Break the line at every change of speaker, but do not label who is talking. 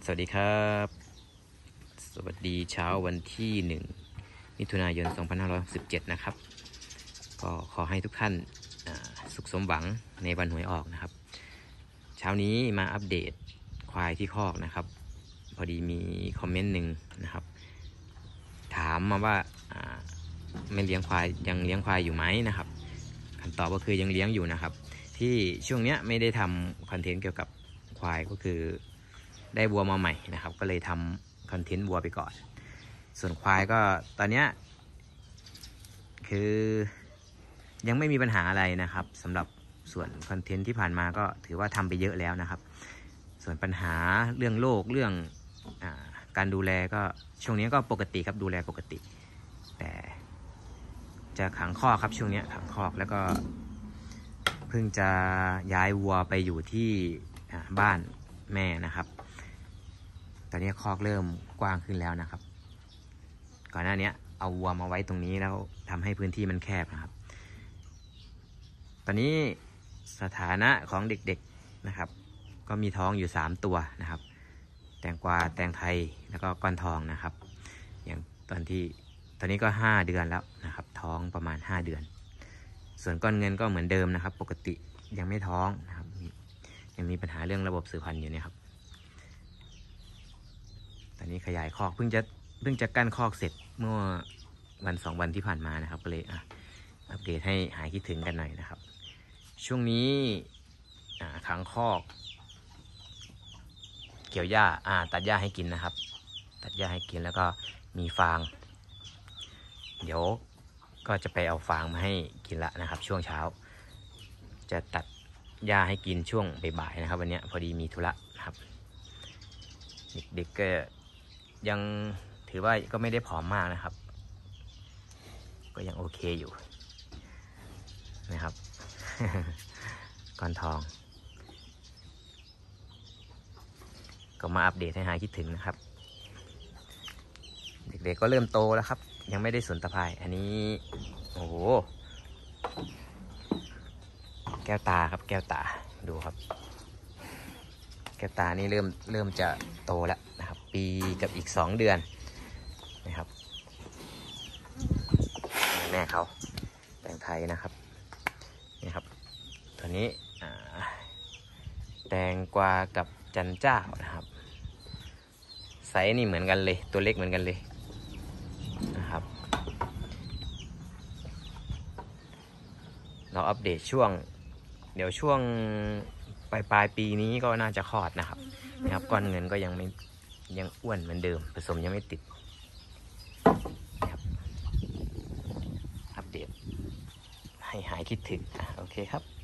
สวัสดีครับสวัสดีเช้าวันที่1 มิถุนายน 2567นะครับก็ขอให้ทุกท่านสุขสมหวังในวันหวยออกนะครับเช้านี้มาอัปเดตควายที่คอกนะครับพอดีมีคอมเมนต์หนึ่งนะครับถามมาว่าไม่เลี้ยงควายยังเลี้ยงควายอยู่ไหมนะครับคำตอบก็คือยังเลี้ยงอยู่นะครับที่ช่วงเนี้ยไม่ได้ทำคอนเทนต์เกี่ยวกับควายก็คือได้วัวมาใหม่นะครับก็เลยทำคอนเทนต์วัวไปก่อนส่วนควายก็ตอนเนี้ยคือยังไม่มีปัญหาอะไรนะครับสำหรับส่วนคอนเทนต์ที่ผ่านมาก็ถือว่าทำไปเยอะแล้วนะครับส่วนปัญหาเรื่องโรคเรื่องการดูแลก็ช่วงนี้ก็ปกติครับดูแลปกติแต่จะขังคอกครับช่วงนี้ขังคอกแล้วก็เพิ่งจะย้ายวัวไปอยู่ที่บ้านแม่นะครับตอนนี้คอกเริ่มกว้างขึ้นแล้วนะครับก่อนหน้านี้เอาวัวมาไว้ตรงนี้แล้วทำให้พื้นที่มันแคบนะครับตอนนี้สถานะของเด็กๆนะครับก็มีท้องอยู่3ตัวนะครับแตงกวาแตงไทยแล้วก็ก้อนทองนะครับอย่างตอนนี้ก็5 เดือนแล้วนะครับท้องประมาณ5 เดือนส่วนก้อนเงินก็เหมือนเดิมนะครับปกติยังไม่ท้องนะครับยังมีปัญหาเรื่องระบบสืบพันธุ์อยู่นะครับตอนนี้ขยายคอกเพิ่งจะกั้นคอกเสร็จเมื่อวัน2 วันที่ผ่านมานะครับก็เลยอัปเดตให้หายคิดถึงกันหน่อยนะครับช่วงนี้ขังคอกเกี่ยวหญ้าตัดหญ้าให้กินนะครับตัดหญ้าให้กินแล้วก็มีฟางเดี๋ยวก็จะไปเอาฟางมาให้กินละนะครับช่วงเช้าจะตัดหญ้าให้กินช่วงบ่ายๆนะครับวันนี้พอดีมีธุระนะครับเด็กๆก็ยังถือว่าก็ไม่ได้ผอมมากนะครับก็ยังโอเคอยู่นะครับ ก้อนทองก็มาอัปเดตให้หายคิดถึงนะครับเด็กๆก็เริ่มโตแล้วครับยังไม่ได้สนตะไคร้อันนี้โอ้โหแก้วตาครับแก้วตาดูครับแก้วตานี่เริ่มจะโตแล้วนะครับปีกับอีก2 เดือนนะครับแม่เขาแตงไทยนะครับนี่ครับตอนนี้แตงกวากับจันเจ้านะครับไซส์นี่เหมือนกันเลยตัวเล็กเหมือนกันเลยนะครับเราอัปเดตเดี๋ยวช่วงปลายปีนี้ก็น่าจะคลอดนะครับก้อนเงินก็ยังอ้วนเหมือนเดิมผสมยังไม่ติดนะครับอัปเดตให้หายคิดถึงโอเคครับ